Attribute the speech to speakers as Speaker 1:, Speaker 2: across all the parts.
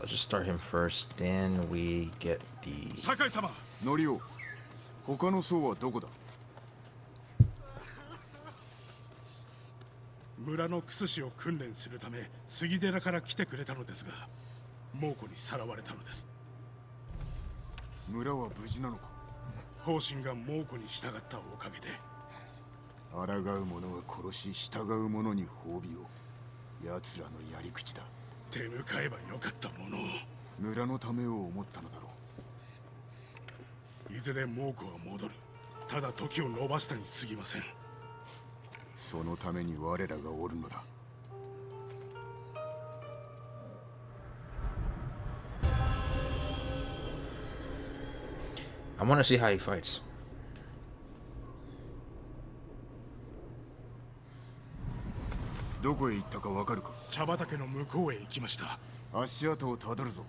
Speaker 1: let's just start him first. Then we get the.
Speaker 2: 酒井様。
Speaker 3: ノリオ、他の層はどこだ？
Speaker 2: 村のクス氏を訓練するため杉寺から来てくれたのですが、猛虎にさらわれたのです。
Speaker 3: 村は無事なのか？
Speaker 2: 方針が猛虎に従ったおかげで。
Speaker 3: 抗う者は殺し、従う者に褒美を。奴らのやり口だ。
Speaker 2: 手向かえばよかったものを。
Speaker 3: 村のためを思ったのだろ
Speaker 2: う。いずれ猛虎は戻る。ただ時を延ばしたに過ぎません。
Speaker 3: そのために我らがおるのだ。
Speaker 1: I want to see how he fights.
Speaker 3: どこへ行ったかわかるか？
Speaker 2: 茶畑の向こうへ行きました。
Speaker 3: 足跡をたどるぞ。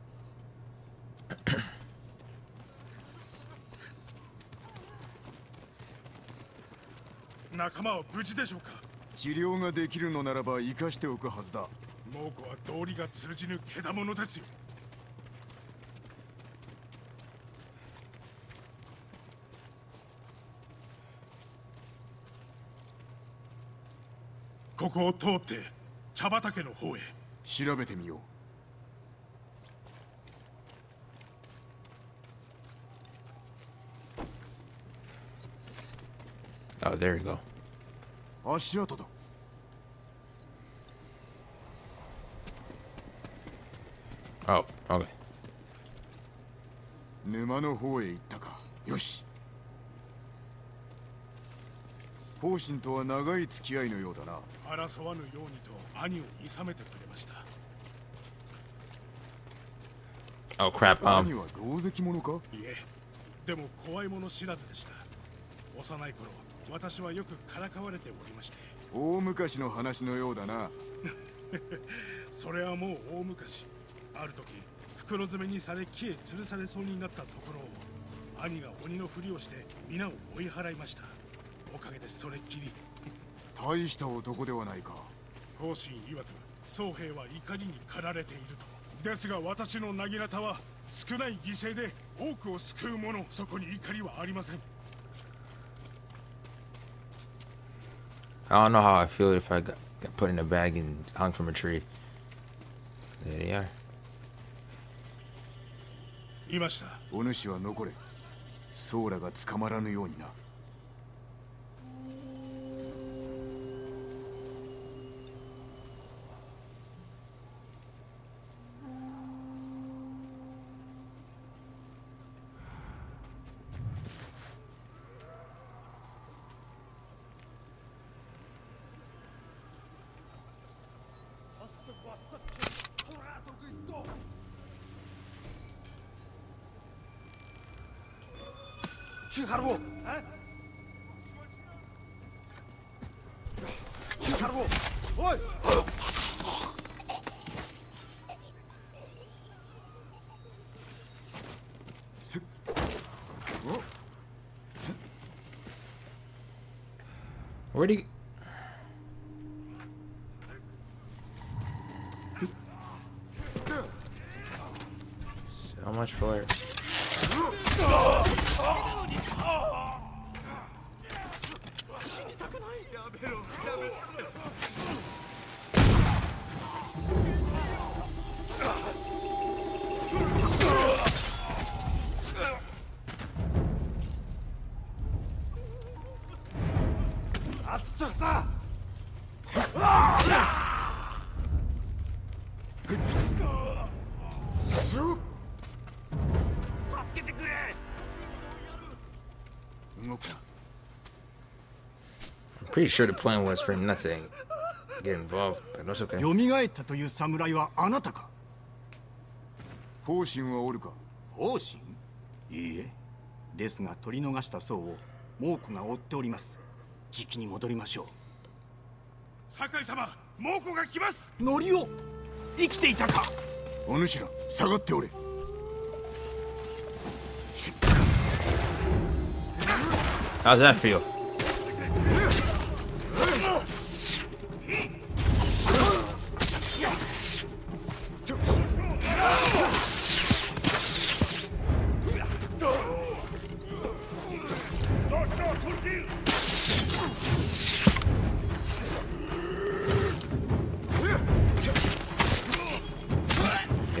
Speaker 2: 仲間は無事でしょうか？
Speaker 3: 治療ができるのならば生かしておくはずだ。
Speaker 2: 猛虎は道理が通じぬけだものですよ。ここを通って茶畑の方へ。
Speaker 3: 調べてみよう。
Speaker 1: Oh, there you go.
Speaker 3: 足跡だ。
Speaker 1: Oh, okay.
Speaker 3: 沼の方へ行ったか。よし。方針とは長い付き合いのようだな。
Speaker 2: 争わぬようにと兄をいさめてくれました。
Speaker 1: Oh crap.
Speaker 3: 兄は狼藉者か？
Speaker 2: いえ、でも怖いもの知らずでした。幼い頃、私はよくからかわれておりまして。
Speaker 3: 大昔の話のようだな。
Speaker 2: それはもう大昔。ある時、袋詰めにされ木へ吊るされそうになったところを、兄が鬼のふりをして皆を追い払いました。おかげでそれっきり。
Speaker 3: 大した男ではないか。
Speaker 2: 方針曰く僧兵は怒りに駆られていると。ですが私の薙刀は少ない犠牲で多くを救うもの。そこに怒りはありません。
Speaker 1: I don't know how I feel if I got put in a bag and hung from a tree. There they are.
Speaker 2: いました。
Speaker 3: お主は残れ。ソーラが捕まらぬようにな。Чехарву! Чехарву! Ой!
Speaker 1: Where'd he? So much for it. I'm pretty sure the plan was for him not to get involved, but that's okay.
Speaker 4: 蘇ったという侍はあなたか？
Speaker 3: 方針はおるか？
Speaker 4: 方針？いいえ。ですが取り逃した僧を猛虎が追っております。じきに戻りましょう。
Speaker 2: 酒井様、猛虎が来ます。
Speaker 4: ノリオ、生きていたか？
Speaker 3: お主ら、下がっておれ。
Speaker 1: How's that feel?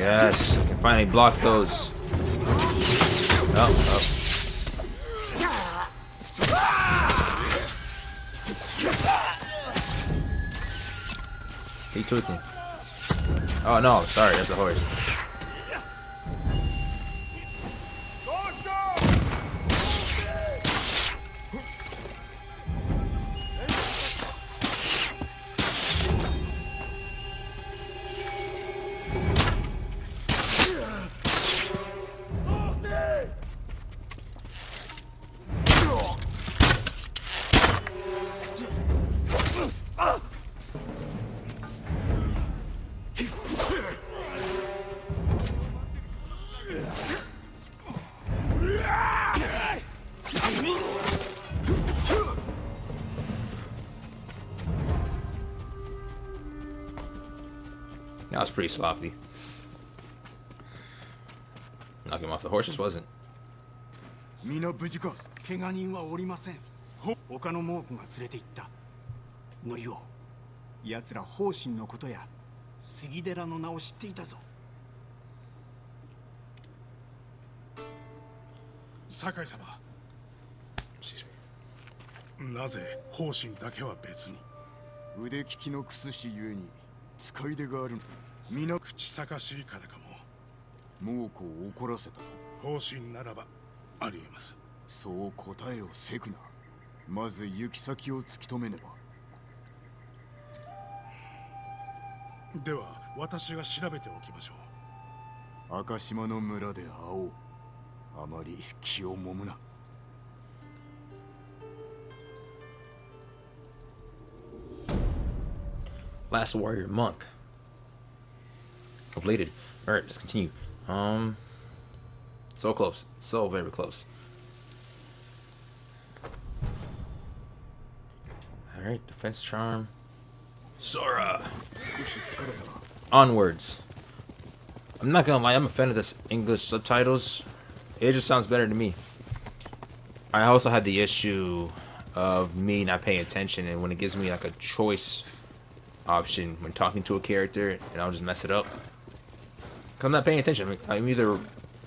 Speaker 1: Yes, I can finally block those. Oh. He took me. Oh no, sorry, that's a horse. That was pretty sloppy. Knocking him off the horses wasn't.
Speaker 3: 皆無事か。
Speaker 4: 怪我人はおりません。他の猛虎が連れて行った。ノリオ、奴ら方針のことや杉寺の名を知っていたぞ。
Speaker 2: 酒井様。なぜ方針だけは別に。
Speaker 3: 腕利きのクス氏ゆえに使い出がある。皆
Speaker 2: 口さかしいからかも。
Speaker 3: 猛虎を怒らせたと。
Speaker 2: 方針ならばありえます。
Speaker 3: そう答えをせくな。まず行き先を突き止めねば。
Speaker 2: では私が調べておきましょ
Speaker 3: う。赤島の村で会おう。あまり気をもむな。
Speaker 1: Last Warrior Monk. Completed. Alright, let's continue. So close. So very close. Alright, defense charm. Sora! Onwards. I'm not gonna lie, I'm a fan of this English subtitles. It just sounds better to me. I also had the issue of me not paying attention, and when it gives me like a choice option when talking to a character, and I'll just mess it up. Cause I'm not paying attention. I'm either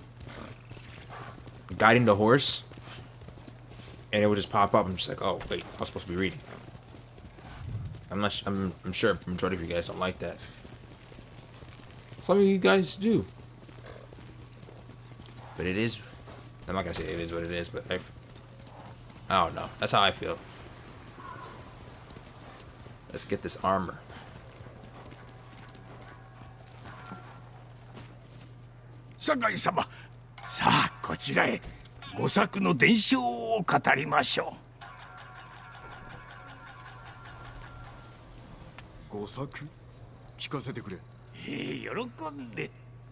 Speaker 1: guiding the horse, and it will just pop up. I'm just like, oh wait, I was supposed to be reading. I'm sure the majority of you guys don't like that. Some of you guys do. But it is. I'm not gonna say it is what it is, but I don't know. That's how I feel. Let's get this armor.
Speaker 5: Sakai様、さあこちらへご作の伝承を語りましょ
Speaker 3: う。ご作？聞かせてくれ。
Speaker 5: 喜んで。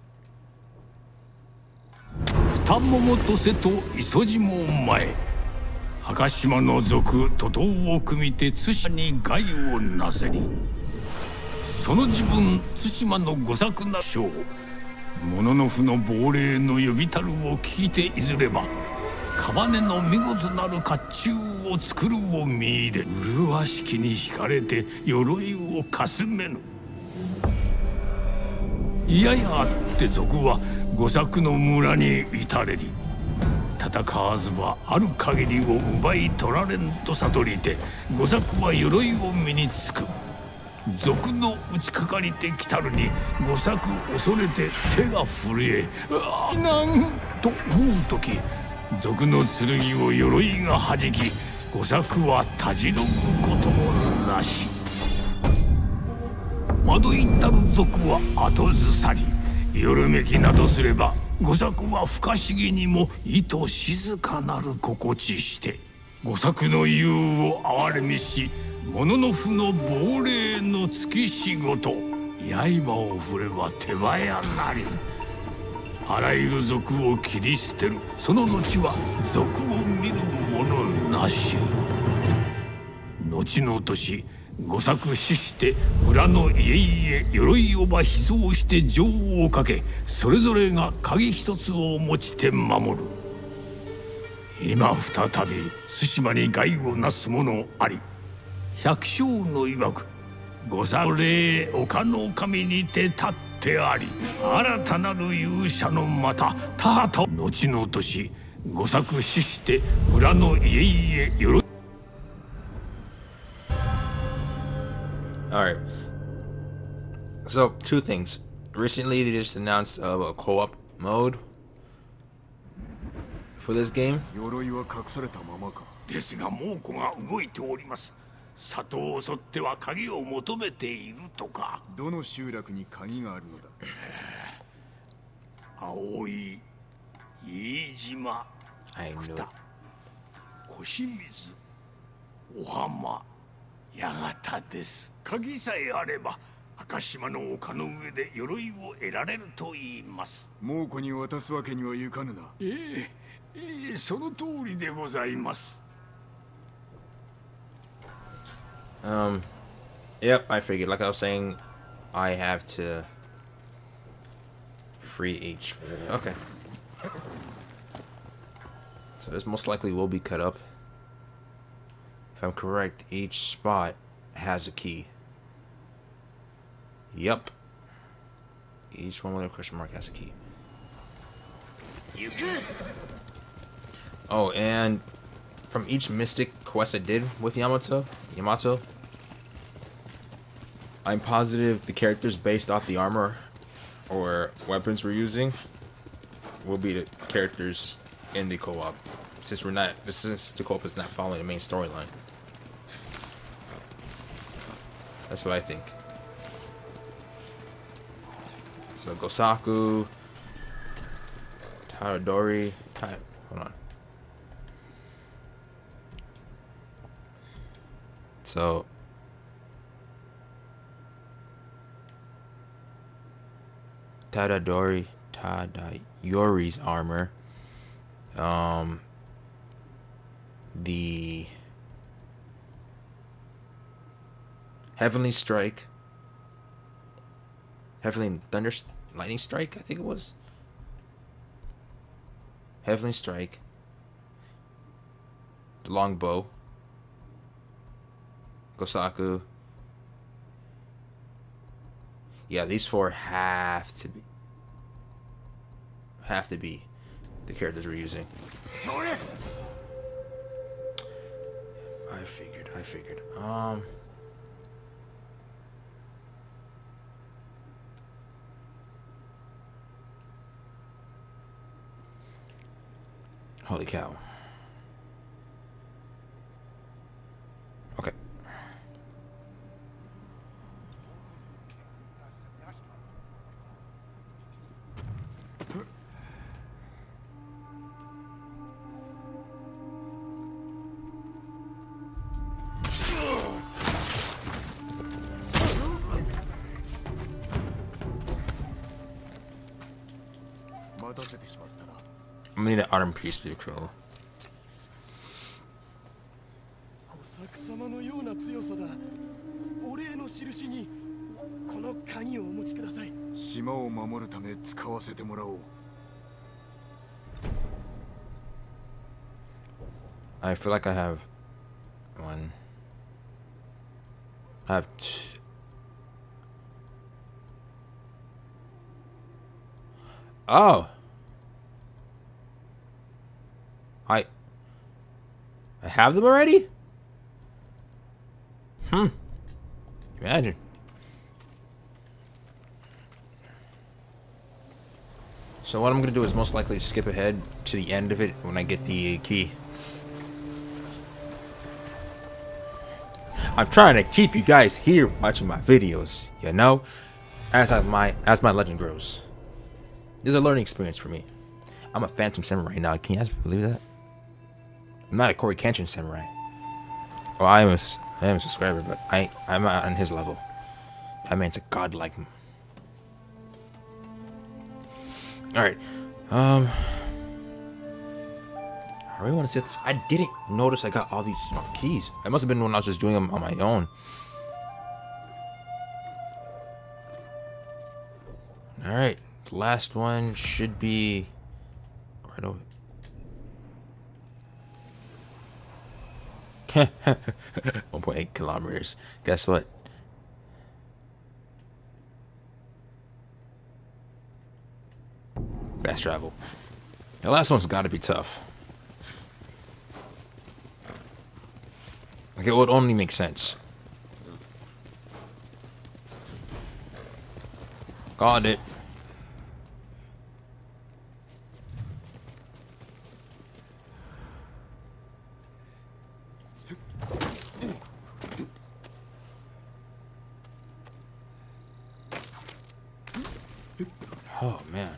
Speaker 5: 二桃と瀬と磯路も前。赤島の族徒党を組みて対馬に害をなせり。その自分対馬のご作な将。モノノフの亡霊の呼びたるを聞いていずれば屍の見事なる甲冑を作るを見入れ麗しきに惹かれて鎧をかすめぬ。いややあって賊は御作の村に至れり戦わずばある限りを奪い取られんと悟りて御作は鎧を身につく。賊の打ちかかりてきたるに御作恐れて手が震えなんと思う時賊の剣を鎧がはじき御作はたじろぐこともなし。惑いたる賊は後ずさりよろめきなどすれば御作は不可思議にも意図静かなる心地して御作の勇を憐れみしモノノフの亡霊の月仕事刃を振れば手早なりあらゆる賊を切り捨てるその後は賊を見る者なし。後の年御作死して裏の家々鎧をば秘蔵して情をかけそれぞれが鍵一つを持ちて守る。今再び対馬に害をなす者あり百姓の曰く御作霊岡の神にて立ってあり、新たなる勇者のまた田畑を後の年吾作死して村の家々よろ。
Speaker 1: Alright. So, two things. Recently, they just announced a co-op mode for this game.
Speaker 3: 鎧は隠されたままか。
Speaker 5: ですが猛虎が動いております。里を襲っては鍵を求めているとか。
Speaker 3: どの集落に鍵があるのだ。
Speaker 5: 青い飯島、
Speaker 1: I knew it.
Speaker 5: 小清水、お浜、八幡です。鍵さえあれば赤島の丘の上で鎧を得られると言います。
Speaker 3: 猛虎に渡すわけにはいかぬな。
Speaker 5: その通りでございます。
Speaker 1: Yep, I figured. Like I was saying, I have to free each. Okay. So this most likely will be cut up. If I'm correct, each spot has a key. Yep. Each one with a question mark has a key. Oh, and from each mystic quest I did with Yamato, I'm positive the characters based off the armor or weapons we're using will be the characters in the co-op, since the co-op is not following the main storyline. That's what I think. So Gosaku, Tadadori, hold on. So Tadayori's armor, the Heavenly Strike, Heavenly Lightning Strike, I think it was. Heavenly Strike, the Longbow, Gosaku. Yeah, these four have to be the characters we're using. I figured. Holy cow. Okay. I'm gonna need an Autumn Priest to control.
Speaker 6: 小作様のような強さだ。お礼の印にこの鍵をお持ちください。
Speaker 3: 島を守るため使わせてもらおう。
Speaker 1: I feel like I have one. I have two. Oh. I have them already? Imagine. So what I'm gonna do is most likely skip ahead to the end of it when I get the key. I'm trying to keep you guys here watching my videos, you know, as my legend grows. This is a learning experience for me. I'm a Phantom Samurai right now. Can you guys believe that? I'm not a Corey Kenshin Samurai. Well, I am a subscriber, but I'm not on his level. That man's a godlike. All right. I really want to see this. I didn't notice I got all these keys. It must have been when I was just doing them on my own. All right. The last one should be right over. 1.8 kilometers. Guess what? Fast travel. The last one's got to be tough. Like, it would only make sense. Got it. Oh, man.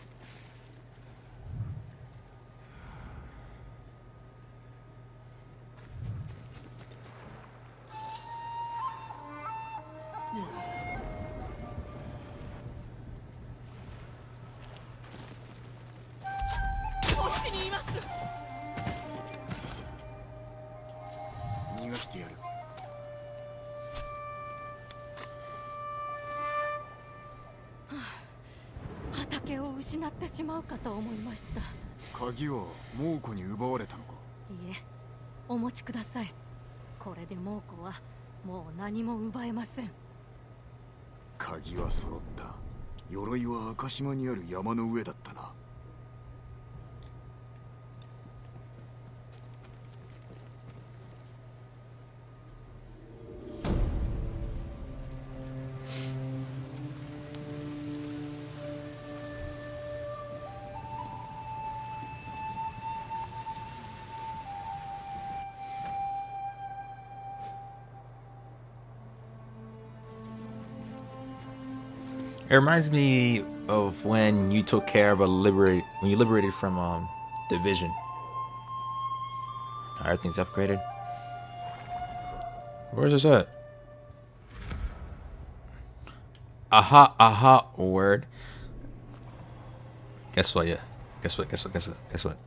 Speaker 3: 鍵は猛虎に奪われたのか。
Speaker 7: いえ、お持ちください。これで猛虎はもう何も奪えません。
Speaker 3: 鍵は揃った。鎧は赤島にある山の上だったな。
Speaker 1: It reminds me of when you took care of when you liberated from Division. Everything's upgraded. Where's this at? Aha, word. Guess what, yeah. Guess what.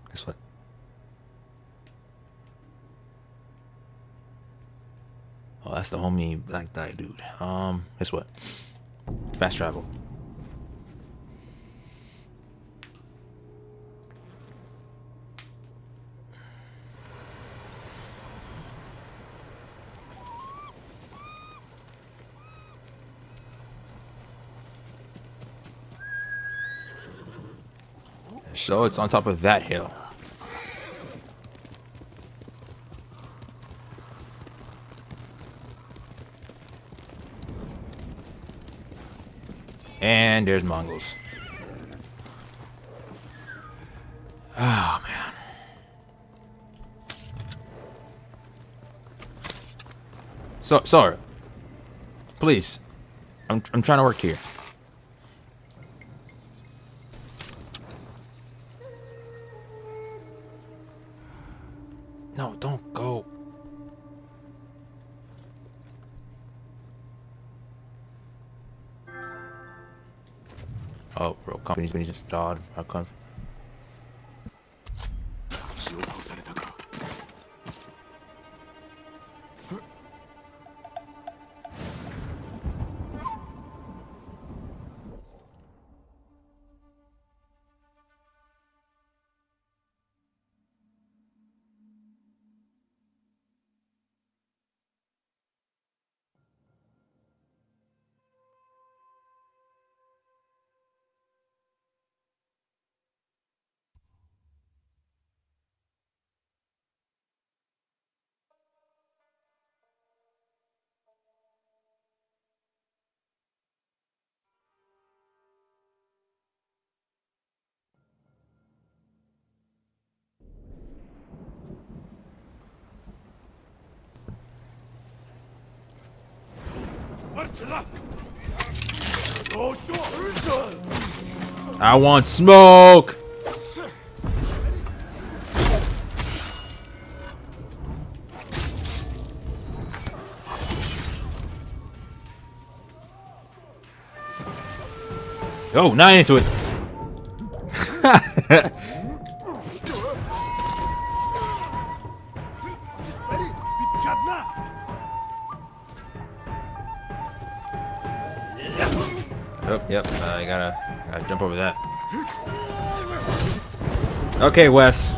Speaker 1: Oh, that's the homie black dye dude. Guess what? Fast travel. So it's on top of that hill. And there's Mongols. Oh man. So sorry. Please. I'm trying to work here. No, don't go. Oh, bro, company's been just stalled. How come? I want smoke. Oh, now into it. Oh, yep. I gotta jump over that. Okay, Wes.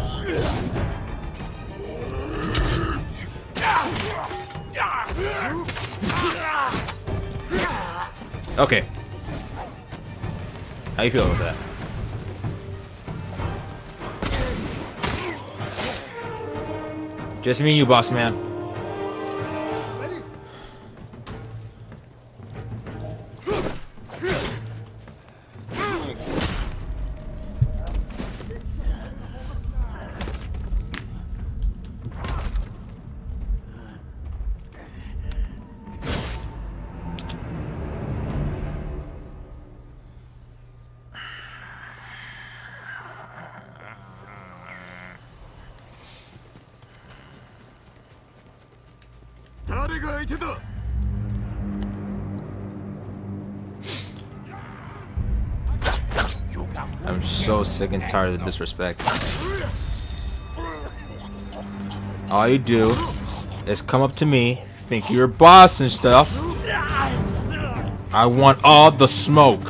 Speaker 1: Okay. How you feel about that? Just me and you, boss man. I'm so sick and tired of the disrespect. All you do is come up to me, think you're a boss and stuff. I want all the smoke.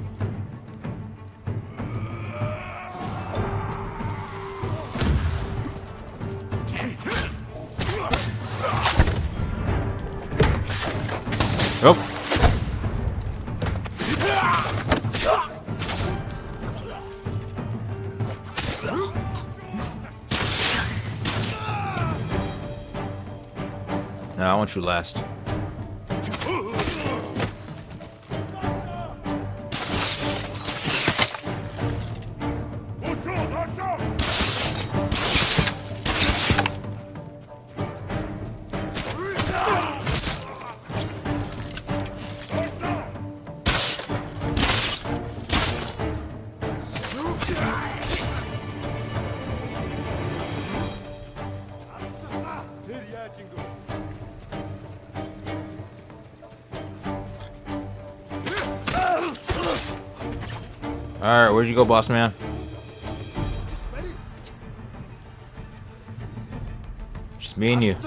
Speaker 1: Oh. No, I want you last. Alright, where'd you go, boss man? Just me and you.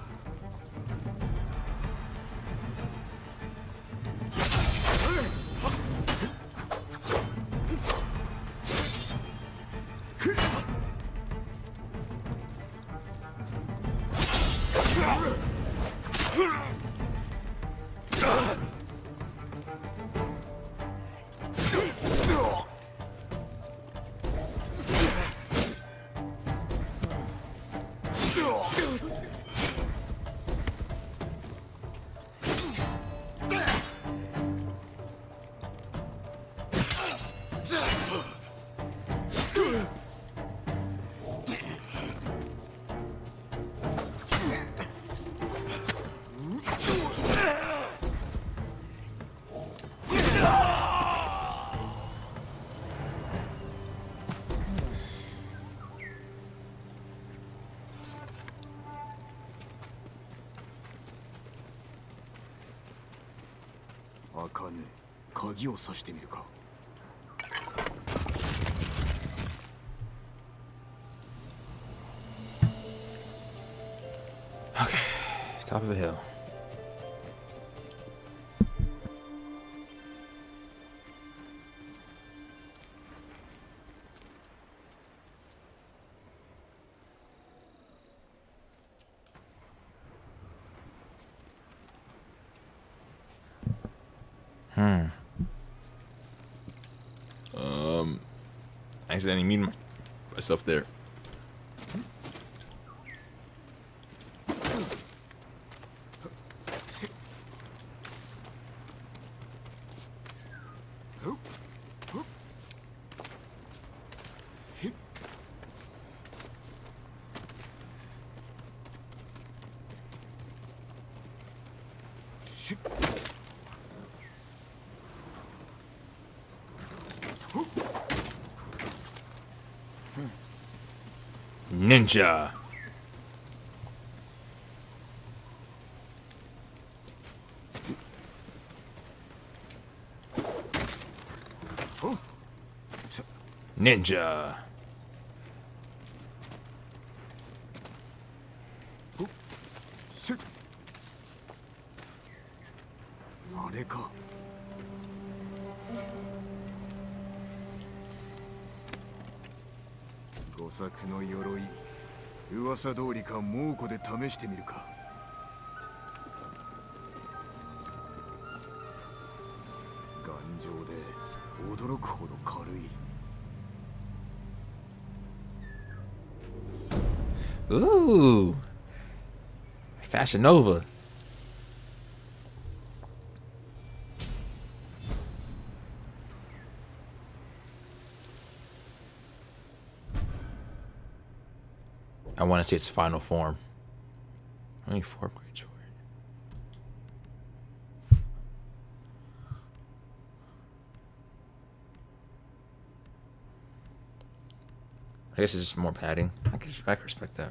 Speaker 3: 茜、鍵を挿してみるか。
Speaker 1: Okay, top of the hill. I accidentally muted myself there. Ninja. Ninja.
Speaker 3: Go作の鎧、噂通りか猛虎で試してみるか。頑丈で驚くほど軽い。
Speaker 1: Ooh, Fashion Nova. I want to see its final form. Only 4 upgrades for it. I guess it's just more padding. I can respect that.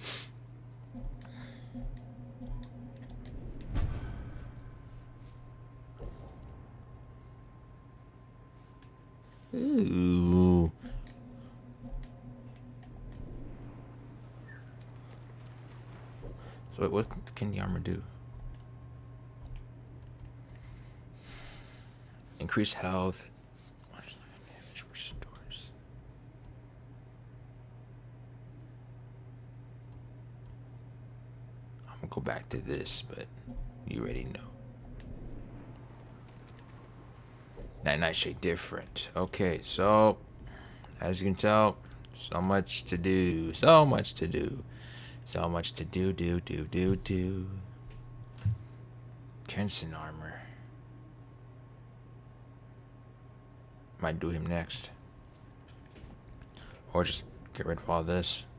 Speaker 1: Ooh. So what can the armor do? Increase health. Damage restores. I'm gonna go back to this, but you already know. That nightshade different. Okay, so as you can tell, so much to do. So much to do. So much to do. Kenson armor. Might do him next. Or just get rid of all this.